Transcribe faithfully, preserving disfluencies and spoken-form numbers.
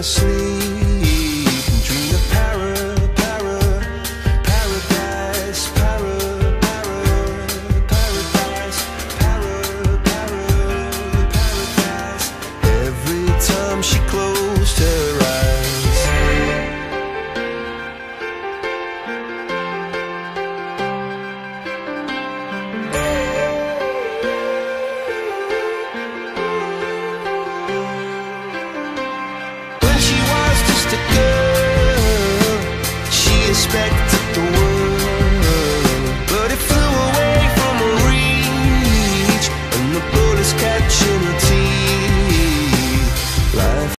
sleep and dream of para, para, paradise, para, para, paradise, para, para, paradise. Every time she closed her eyes. When she was just a girl, she expected